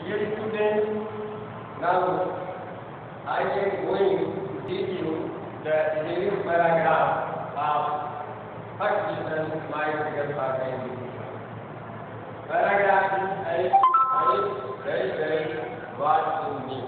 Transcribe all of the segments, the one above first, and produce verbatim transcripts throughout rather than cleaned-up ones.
Dear students, now I am going to teach you the eleventh paragraph of first lesson My Figure Part Time. Paragraph is I, I very very what in me.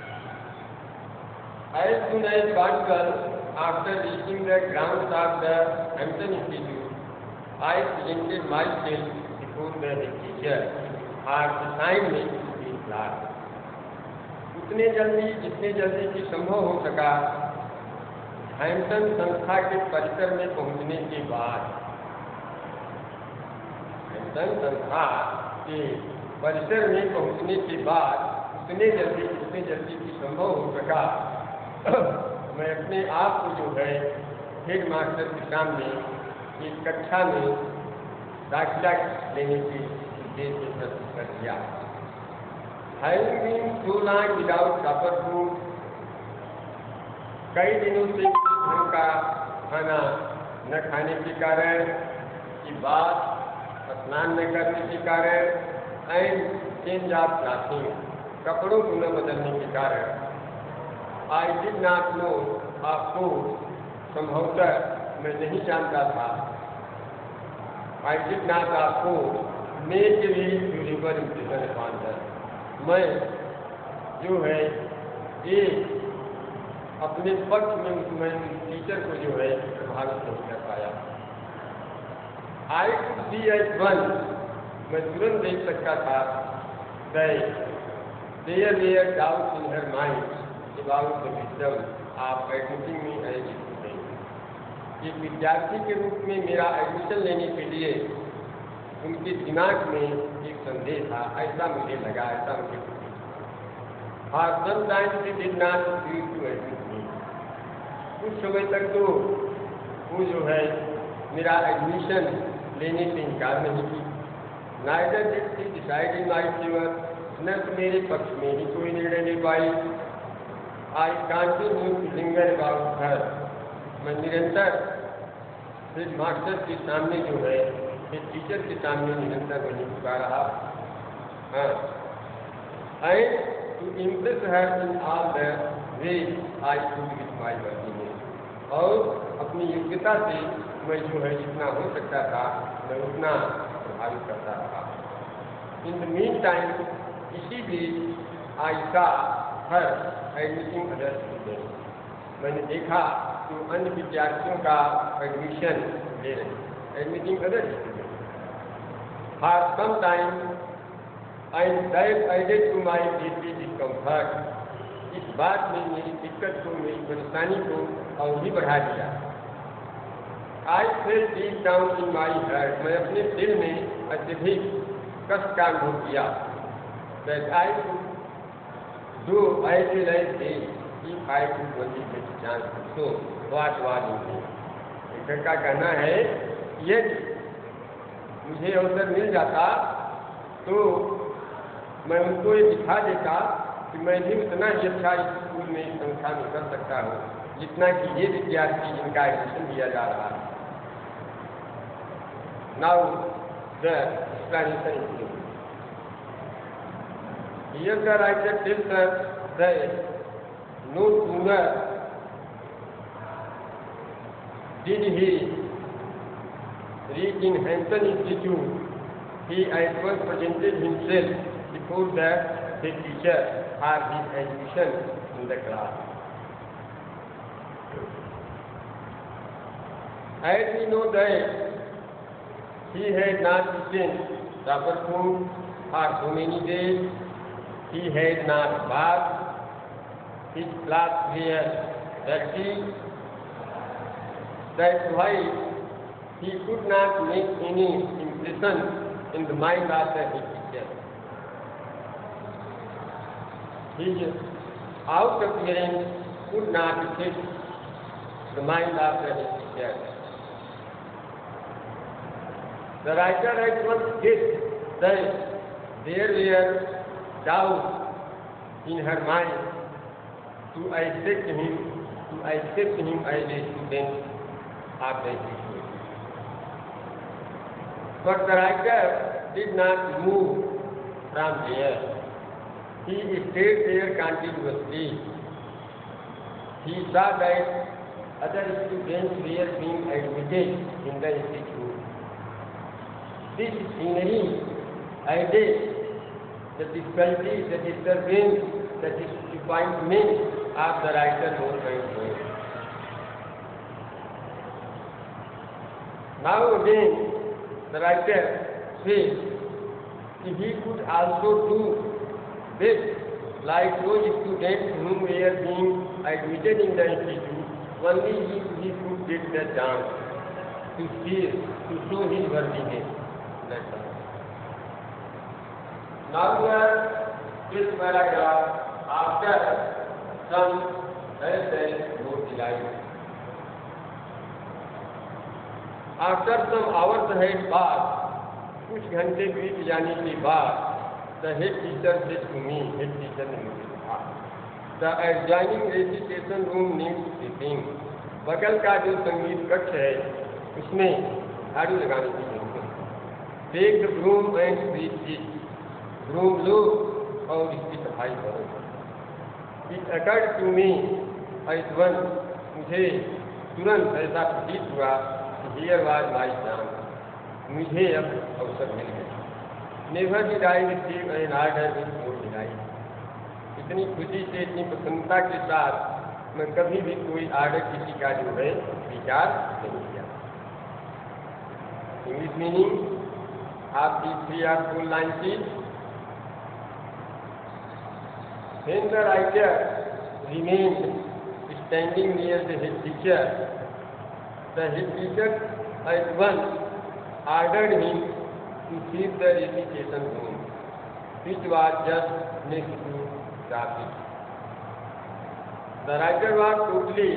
As soon as possible, after reaching the grounds of the Hampton Institute, I presented myself before the teacher और assignment to his class. उतने जल्दी जितने जल्दी की संभव हो सका Hampton संस्था के परिसर में पहुंचने के बाद हैम्पटन संस्था के परिसर में पहुंचने के बाद उतने जल्दी जितने जल्दी की संभव हो सका मैं अपने आप को जो है हेड मास्टर के सामने एक कक्षा में दाखिला लेने की उद्देश्य से प्रस्तुत कर दिया। Having been so long without proper food, कई दिनों से ढंग का खाना न खाने के कारण की बात स्नान न करने के कारण एंड चेंज ऑफ क्लॉथिंग कपड़ों को न बदलने के कारण आई डिड नॉट नो आपको संभवतः मैं नहीं जानता था आई डिड नॉट आपको मेक भी ड्यूरेबल इम्प्रेशन अपॉन दैट मैं जो है एक अपने पक्ष में मैं टीचर को जो है प्रभावित नहीं कर पाया। I could see at once मैं तुरंत देख सकता था there were doubt in her mind about the wisdom of admitting me as a student. एक विद्यार्थी के रूप में मेरा एडमिशन लेने के लिए उनके दिमाग में एक संदेह था, ऐसा मुझे लगा, ऐसा मुझे और sometimes they did not feel to admit me. कुछ समय तक तो वो जो है मेरा एडमिशन लेने से इनकार नहीं की। Neither did she decide in my favour, न तो मेरे पक्ष में ही कोई निर्णय ले पाई। I continue to linger about her, मैं निरंतर हेड मास्टर के सामने जो है एक टीचर के सामने निरंतर वही चुका रहा। हाँ, and to impress her in all the way I could with my working, और अपनी योग्यता से मैं जो है जितना हो सकता था मैं उतना प्रभावित करता रहा। इन द मीन टाइम इसी बीच आई सा हर एडमिटिंग अदर स्टूडेंट, मैंने देखा तो अन्य विद्यार्थियों का एडमिशन ले रहे admitting other student. For some time, and that added to my deeply discomfort. इस बात ने मेरी दिक्कत को, मेरी परेशानी को और भी बढ़ा दिया। I felt deep down in my heart, मैं अपने दिल में अत्यधिक कष्ट का अनुभव किया। That I could do as well as they, if I could only get a chance. So what was it? लेखक का कहना है यदि मुझे अवसर मिल जाता तो मैं उनको ये दिखा देता कि मैं भी उतना ही अच्छा इस स्कूल में इस संस्था में कर सकता हूँ जितना कि ये विद्यार्थी जिनका एडमिशन दिया जा रहा है। Now the explanation is here the writer tells us that no sooner did he reach in Hampton Institute, he at once presented himself before the head teacher for his admission in the class. As we know that he had not eaten proper food for so many days, he had not bathed, his clothes were dirty, that's why he could not make any impression in the mind of the head teacher. His out appearance could not affect the mind of the head teacher. The writer at once guessed that there were doubts in her mind to accept him, to accept him as a student of the institute. But the writer did not move from there. He stayed there continuously. He saw that other students were being admitted in the institute. This scenery added the difficulty, the disturbance, the disappointment of the writer more and more. Now again, the writer says, if he could also do this, like those students whom were being admitted in the institute, only if he could get the chance to see, to show his worthiness. That's all. Now here, this paragraph, after some health and no delight. After some hours had passed, कुछ घंटे बीत जाने के बाद, the head teacher said to me, head teacher ने मुझे कहा, the adjoining recitation room needs sitting. बगल का जो संगीत कक्ष है, उसमें झाड़ू लगाने की जरूरत है. Take the broom and sweep it. Broom लो और इसकी सफाई करो. It occurred to me at once, मुझे तुरंत ऐसा प्रतीत हुआ कि here was my chance. मुझे अब अवसर मिल गया. Never did I receive an order with more delight. इतनी खुशी से, इतनी प्रसन्नता के साथ मैं कभी भी कोई आर्डर किसी का जो है विचार नहीं किया. English meaning of the three or four lines. When the writer remained standing near the head teacher, the head teacher at once ordered him to see the recitation room, which was just next to the office. The writer was totally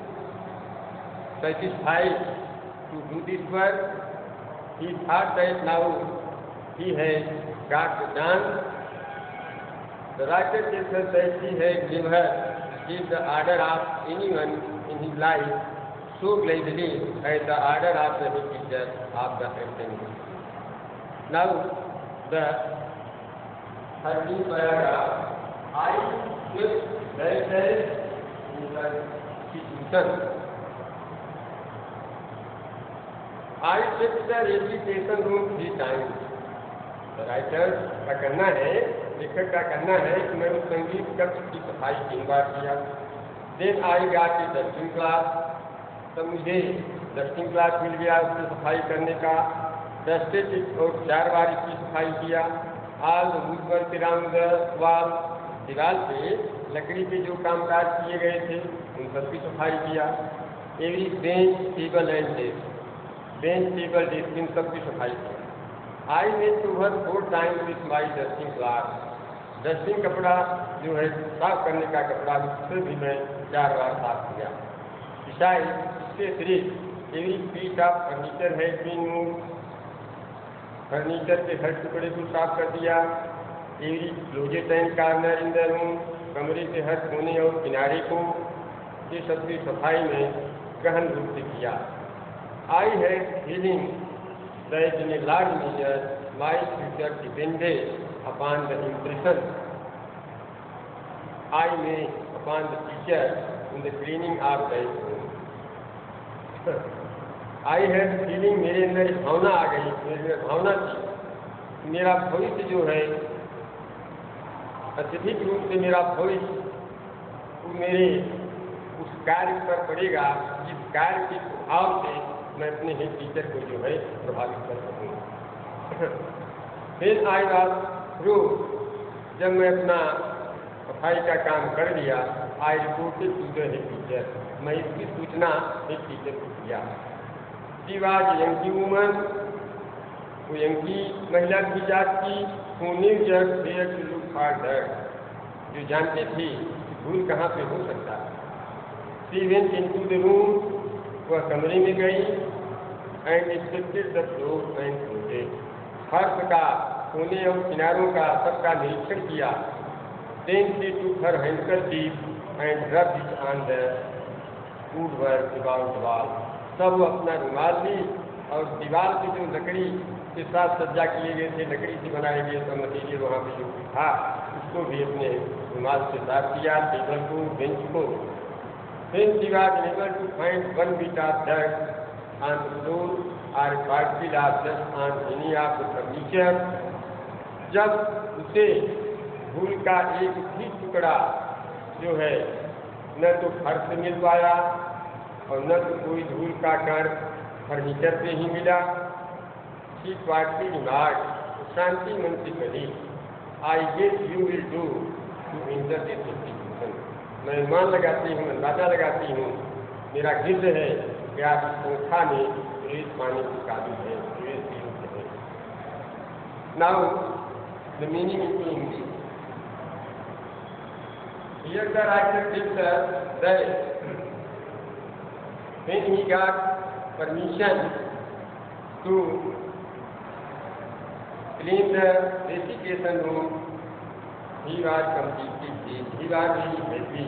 satisfied to do this work. He thought that now he had got the chance. The writer tells us that he had never received the order of anyone in his life so gladly as the order of the head teacher of the assembly. Now, the thirteenth paragraph, I just myself in the institution. I checked the recitation room three times. The writer का कहना है, लेखक का कहना है कि मैं उस संगीत कक्ष की सफाई तीन बार किया. Then I got a dusting class. तब मुझे डस्टिंग क्लास मिल गया उसकी सफाई करने का. डस्टेड और चार बार इसकी सफाई किया. All wood work around the wall. दीवार पे लकड़ी के जो कामकाज किए गए थे उन सब की सफाई किया. Every bench table and desk, bench table desk इन सब की सफाई की. I made to work four times with my dusting cloth. Dusting कपड़ा जो है साफ करने का कपड़ा, उससे भी मैं चार बार साफ किया. Besides, इसके अतिरिक्त every piece of furniture has been move. Furniture के हर टुकड़े को साफ कर दिया. Every closet and corner in the room, कमरे के हर कोने और किनारे को, ये सब की सफाई में गहन रूप से किया. I had feeling that in a large major my future depended upon the impression I made upon the teacher in the cleaning of the room. I had feeling, मेरे अंदर एक भावना आ गई, मेरे अंदर भावना थी, मेरा भविष्य जो है अत्यधिक रूप से मेरा भविष्य वो मेरे उस कार्य पर पड़ेगा जिस कार्य के प्रभाव से मैं अपने हेड टीचर को जो है प्रभावित कर सकूँ. फिर आई वाज थ्रू, जब मैं अपना सफाई का काम कर लिया, I reported to the head teacher, मैं इसकी सूचना हेड टीचर को किया. शी वाज यंकी वुमन, वो यंकी महिला की जात की, who knew just where to look for that, जो जानती थी कि भूल कहाँ पे हो सकता है. She went into the room, वह कमरे में गई. And inspected the floor and closet, फर्श का, कोने और किनारों का सबका निरीक्षण किया. Then she took her handkerchief and rubbed it on the woodwork about the wall. तब वो अपना रुमाल ली और दीवार की जो लकड़ी के साथ सज्जा किए गए थे, लकड़ी से बनाए गए सब मटीरियल वहाँ पे जो था उसको भी अपने रुमाल से साफ किया, टेबल को, बेंच को। Then she was able to find one bit of dirt on the floor or particle of dust on any of the furniture. जब उसे धूल का एक भी टुकड़ा जो है न तो फर्श से मिल पाया और न तो कोई धूल का कण फर्नीचर से ही मिला, she quietly remarked, शांति मन से कही, I guess you will do to enter this institution. मैं मान लगाती हूँ, अंदाजा लगाती हूँ, मेरा गिद्ध है कि आप इस संस्था में प्रवेश पाने के काबिल है, प्रवेश योग्य है। Now, the meaning in English. Here the writer tells us that when he got permission to clean the recitation room, he was completely pleased. He was very happy.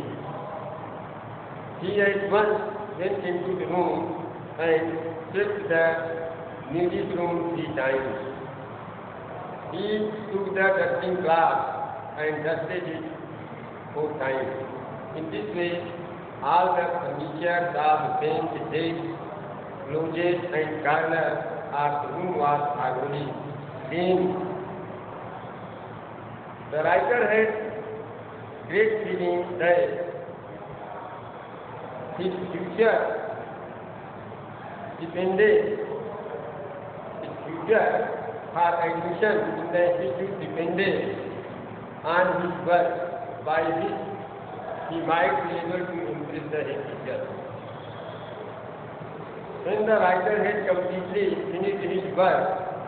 He at once went into the room and swept the music room three times. He took the dusting cloth and dusted it four times. In this way, all the furniture of the bench, desk, closets and corners of the room was thoroughly clean. The writer had great feeling that his future depended, his future for admission in the institute depended on his work, by which he might be able to impress the head teacher. When the writer had completely finished his work,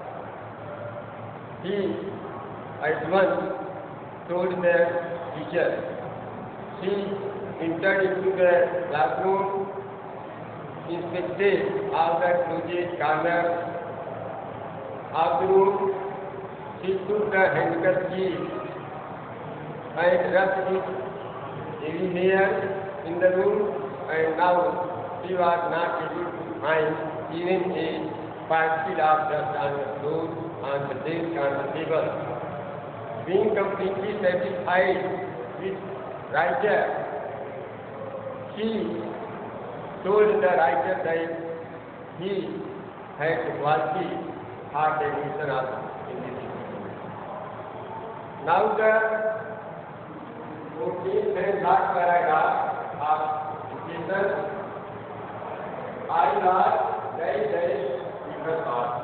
he at once told the teacher. She entered into the classroom, inspected all the closets, corners of the room. She took the handkerchief and rubbed it everywhere in the room, and now she was not able to find even a particle of dust on the floor, on the desk, on the table. Being completely satisfied with writer, she told the writer that he had the quality for the admission of in this institute. Now the fourteenth and last paragraph of the session, I was very, very impressed.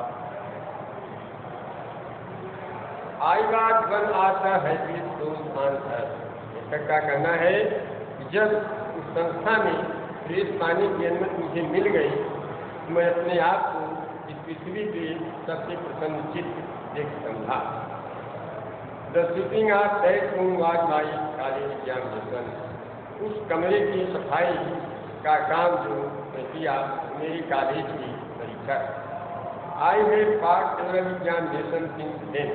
I was one of the happiest souls on earth. लेखक का कहना है कि जब उस संस्था में प्रवेश पाने की अनुमति मुझे मिल गई, मैं अपने आप को इस पृथ्वी पे सबसे प्रसन्नचित देख समझा। The sweeping of that room was my college examination. उस कमरे की सफाई का काम जो मैं किया, मेरी कॉलेज की परीक्षा। I have passed several examinations since then.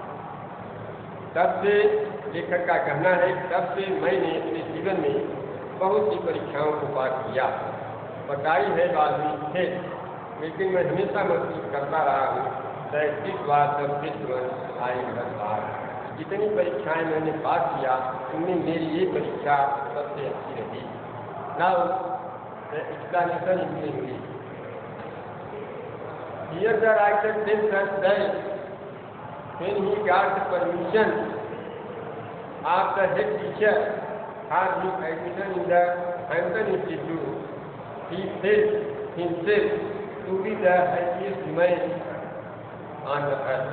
तब से लेखक का कहना है, तब से मैंने अपने जीवन में बहुत सी परीक्षाओं को पास किया। बताई है वाल्मीकि थे, लेकिन मैं हमेशा महसूस करता रहा हूँ that this was the best one I ever pass. जितनी परीक्षाएं मैंने पास किया, उनमें मेरी ये परीक्षा सबसे अच्छी रही। Now the explanation in English. Here the writer tells us that when he got the permission of the head teacher for his admission in the Hampton Institute, he felt himself to be the happiest man on the earth.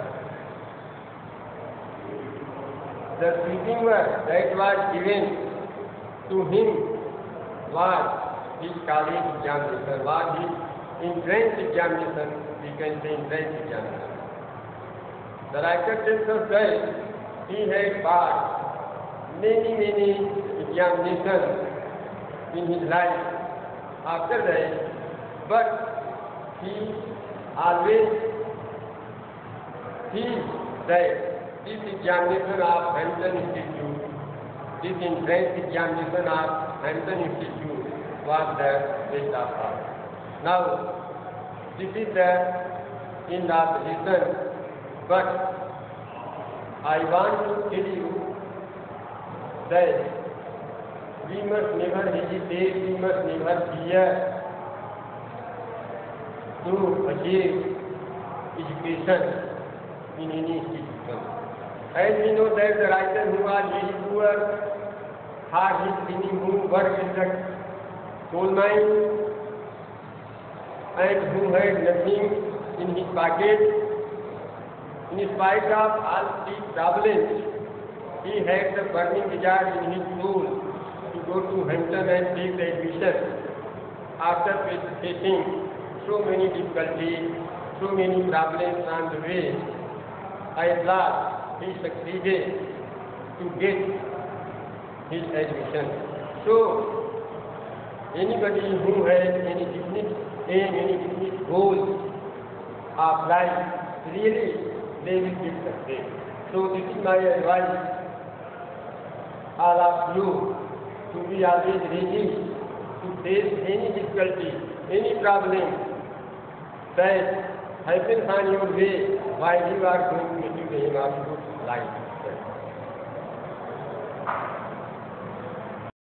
The sweeping work that was given to him was his college examination, was his entrance examination, we can say entrance examination. The writer tells us that he had passed many, many examinations in his life after that, but he always feels that this examination of Hampton Institute, this entrance examination of Hampton Institute was the best of all. Now, this is the end of the lesson. But I want to tell you that we must never hesitate, we must never fear to achieve education in any institution. As we know that the writer who was very poor had his minimum work in the coal mine, and who had nothing in his pocket, in spite of all these problems, he had the burning desire in his soul to go to Hampton and take the admission. After facing so many difficulties, so many problems on the way, at last he succeeded to get his admission. So, anybody who has any definite aim, any definite goal of life, really they will get success. So, this is my advice, all of you, to be always ready to face any difficulty, any problem that happens on your way while you are going to the aim of your life.